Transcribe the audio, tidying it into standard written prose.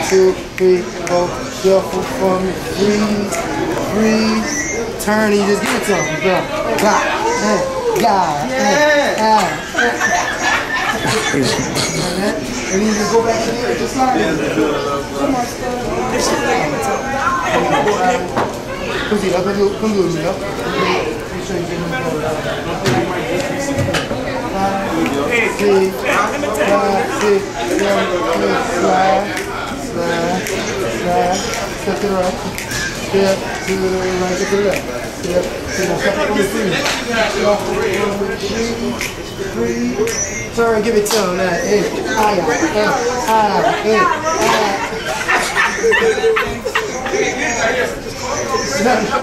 2, 3, 4. Shuffle for me. Freeze. Freeze. Turn and you just give it to him. Go. God. And then you just go back to the just slide. Come on, così, la condurmi, no? Slide, step to the right, step to the right, step to the left, step to the step on the three, turn, give it to him now, hey,